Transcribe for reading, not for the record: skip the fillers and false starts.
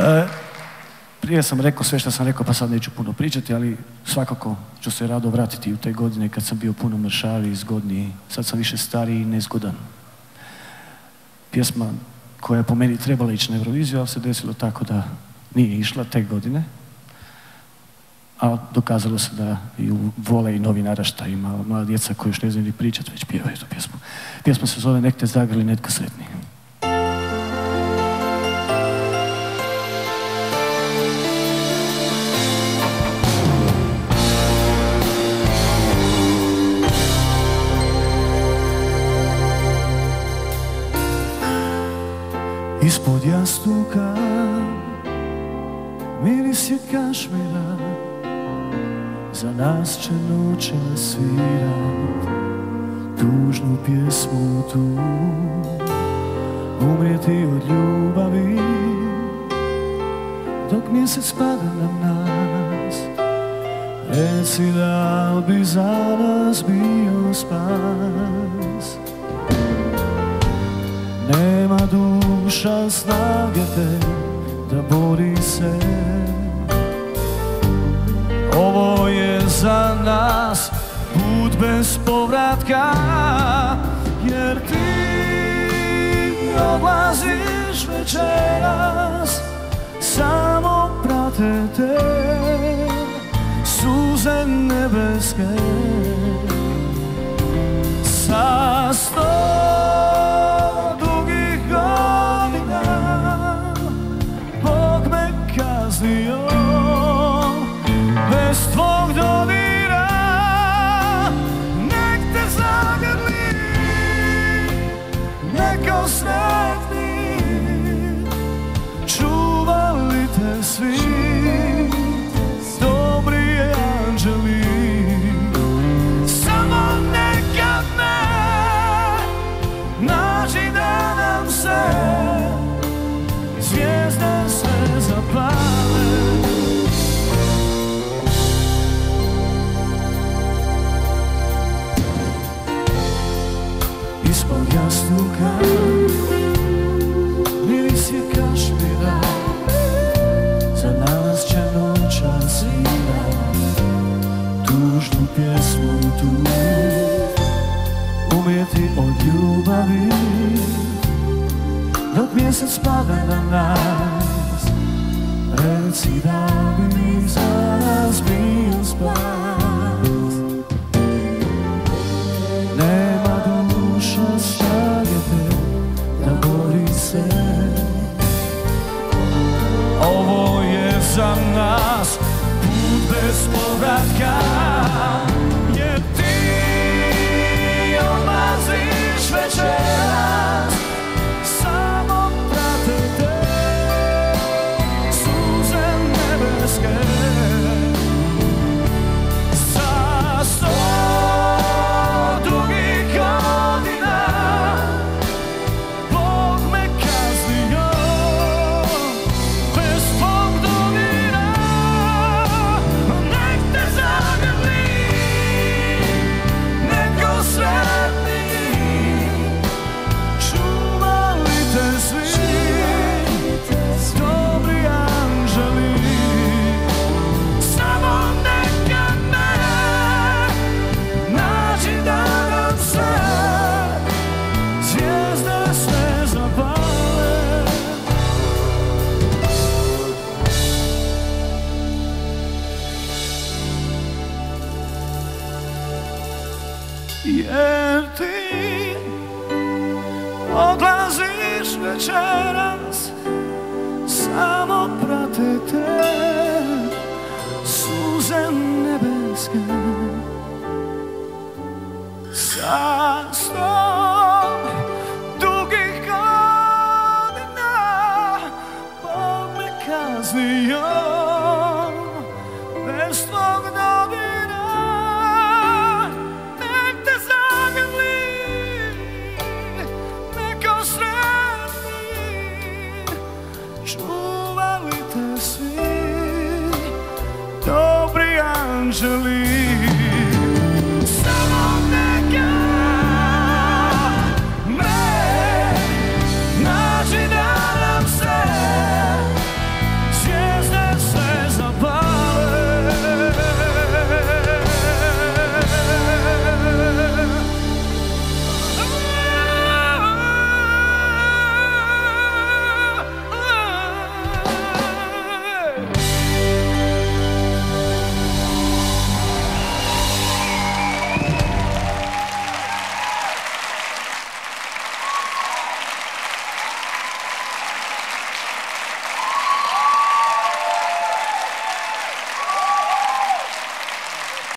Prije sam rekao sve što sam rekao, pa sad neću puno pričati, ali svakako ću se rado vratiti u te godine kad sam bio puno mršaviji, zgodniji. Sad sam više stariji i nezgodan. Pjesma koja je po meni trebala ići na Euroviziju, ali se desilo tako da nije išla te godine. A dokazalo se da ju vole i novi naraštaj, ima mlada djeca koji još ne znaju ni pričati, već pjevaju tu pjesmu. Pjesma se zove Nek te zagrli netko sretni. Ispod jastuka miris je kašmira, za nas će noćas svirat tužnu pjesmu tu. Umrijeti od ljubavi dok mjesec pada na nas. Reci da li bi za nas bio spas. Nema duša snage te da bori se. Ovo je za nas put bez povratka, jer ti odlaziš večeras, samo prate te suze nebeske. Sa 100 dugih godina Bog me kaznio, bez tvog dodira. Nek te zagrli neko sretni, čuvali te svi dobri anđeli. Samo nekad me nađi da nam se zvijezde sve zapale. Ispod jastuka miris je kašmira, za nas će noćas svirat tužnu pjesmu tu. Umrijeti od ljubavi dok mjesec pada na nas. Reci da bi za nas bio spas. Nema duša snage te da bori se. Ovo je za nas put bez povratka, jer ti odlaziš večeras, samo prate te suze nebeske. Sa 100 dugih godina Bog me kaznio, bez tvog dodira. Nek te zagrli neko sretni, čuvali te svi dobri anđeli. Samo nekad me nađi da nam se zvijezde sve zapale. Jer ti odlaziš večeras, samo prate te suze nebeske. Sa 100 dugih godina Bog me kaznio, bez tvog dodira. Nek te zagrli neko sretni, čuvali te svi dobri anđeli.